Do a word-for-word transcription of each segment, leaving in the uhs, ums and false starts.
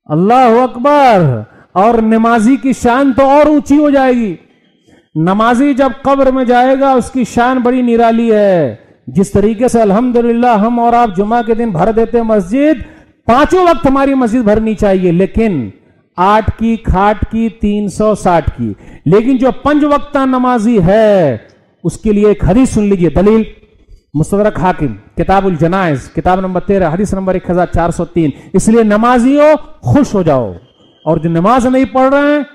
اللہ اکبر. اور نمازی کی شان تو اور اونچی ہو جائے گی. نمازی جب قبر میں جائے گا اس کی شان بڑی نرالی ہے. جس طریقے سے الحمدللہ ہم اور آپ جمعہ کے دن بھر دیتے مسجد, پانچوں وقت ہماری مسجد بھرنی چاہیے, لیکن آٹھ کی کھاٹ کی تین سو ساٹھ کی. لیکن جو پنج وقتہ نمازی ہے اس کے لیے ایک حدیث سن لیجئے. دلیل مستدرک حاکم کتاب الجنائز کتاب نمبر تیرہ حدیث نمبر ایک ہزار چار سو تین. اس لیے نمازیوں خوش ہو جاؤ, اور جو نماز نہیں پڑھ رہے ہیں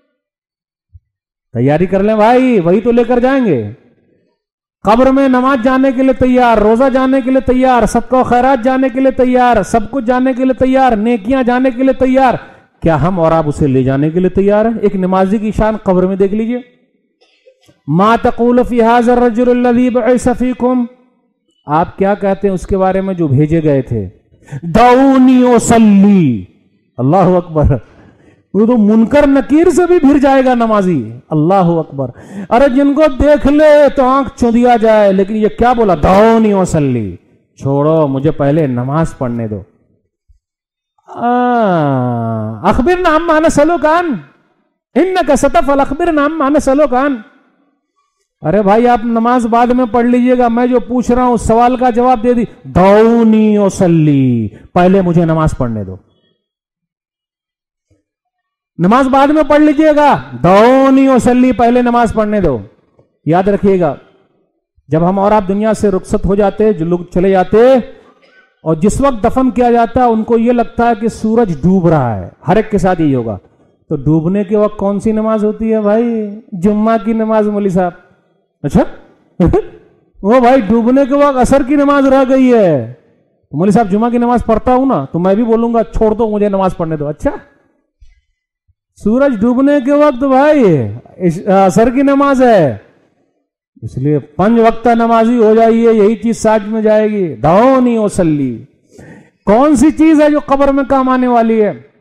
تیاری کر لیں بھائی, وہی تو لے کر جائیں گے. قبر میں نماز جانے کے لیے تیار, روزہ جانے کے لیے تیار, سب کو خیرات جانے کے لیے تیار, سب کچھ جانے کے لیے تیار, نیکیاں جانے کے لیے تیار. کیا ہم اور آپ اسے لے جانے کے لیے تیار ہیں؟ ایک نمازی کی شان قبر میں دیکھ لیجئے. ما تقول فی ھذا الرجل الذی بعث فیکم, آپ کیا کہتے ہیں اس کے بارے میں جو بھیجے گئے تھے؟ دعونی اصلی. اللہ اکبر. وہ تو منکر نکیر سے بھی بھر جائے گا نمازی. اللہ اکبر. ارے جن کو دیکھ لے تو آنکھ چودیا جائے, لیکن یہ کیا بولا؟ دعونی اصلی. چھوڑو مجھے پہلے نماز پڑھنے دو. اخبرنا عما نسألک عنہ انک ستفعل اخبرنا عما نسألک عنہ. ارے بھائی آپ نماز بعد میں پڑھ لیجئے گا, میں جو پوچھ رہا ہوں اس سوال کا جواب دے دی. دعونی اصلی, پہلے مجھے نماز پڑھنے دو. نماز بعد میں پڑھ لیجئے گا, دعونی اصلی, پہلے نماز پڑھنے دو. یاد رکھیے گا جب ہم اور آپ دنیا سے رخصت ہو جاتے, جو لوگ چلے جاتے, اور جس وقت دفن کیا جاتا ہے ان کو یہ لگتا ہے کہ سورج ڈوب رہا ہے. ہر ایک کے ساتھ یہی ہوگا. تو ڈوبنے کے وقت کون سی نماز ہوتی ہے بھائی؟ جمعہ کی نماز. مولوی صاحب اچھا وہ بھائی ڈوبنے کے وقت عصر کی نماز رہ گئی ہے. مولوی صاحب جمعہ کی نماز پڑھتا ہوں نا, تو میں بھی بولوں گا چھوڑ دو مجھے نماز پڑھنے دو. اچھا سورج ڈوبنے کے وقت بھائی عصر کی نماز ہے, اس لیے پنج وقتہ نمازی ہو جائیے, یہی چیز ساتھ میں جائے گی. دعونی اصلی. کون سی چیز ہے جو قبر میں کام آنے والی ہے؟